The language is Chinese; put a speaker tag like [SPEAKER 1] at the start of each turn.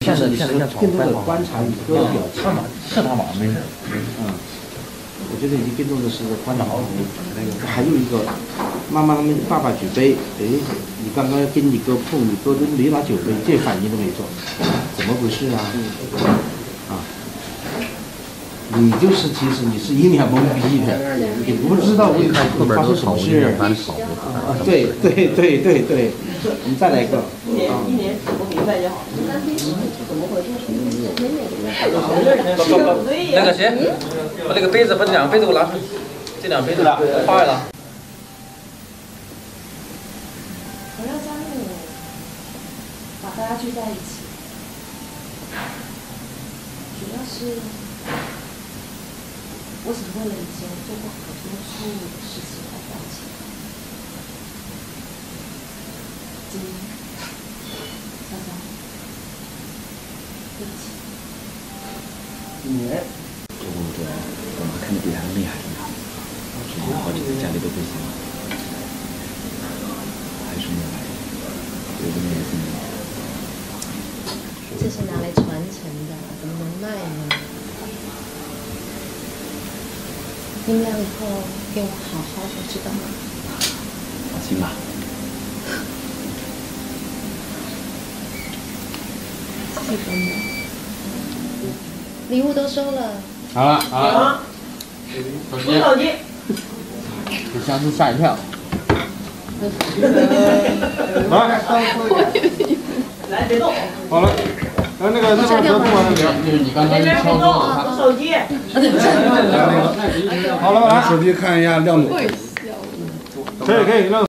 [SPEAKER 1] 其实你是更多的观察你哥的表情。
[SPEAKER 2] 是他妈没事。
[SPEAKER 1] 我觉得已经更多的是观察你那个。还有一个，妈妈他们爸爸举杯，哎，你刚刚跟你哥碰，你哥都没拿酒杯，这反应都没做，怎么回事啊？你就是其实你是一脸懵逼的，你不知道为啥会发生什么事。对，我们再来一个。
[SPEAKER 3] 一年我明白就好。怎么回事？
[SPEAKER 4] 那个谁，把这个杯子，把这两个杯子给我拿出去，这两杯子坏了。
[SPEAKER 5] 我要加入，把大家聚在一起，主要是。我想为了以前做过很多错误的事情而道歉。今天，潇潇，对不起。
[SPEAKER 2] 我妈看你比他厉害挺好，之前好几次家里都不行了，还是没来，有个妹子。
[SPEAKER 5] 这是拿来传承的，怎么能卖呢？你们俩以后给我好好的，知道吗？
[SPEAKER 2] 放心吧。
[SPEAKER 5] 谢谢伯母。礼物都收了。
[SPEAKER 6] 好了。
[SPEAKER 3] 手机。
[SPEAKER 6] 给相思吓一跳。
[SPEAKER 3] 来，别动。
[SPEAKER 1] 好了。那个做完了没有？
[SPEAKER 6] 就是你刚才敲桌子。
[SPEAKER 3] 手机。
[SPEAKER 1] 好了，
[SPEAKER 7] 手机看一下亮度。
[SPEAKER 1] 可以亮。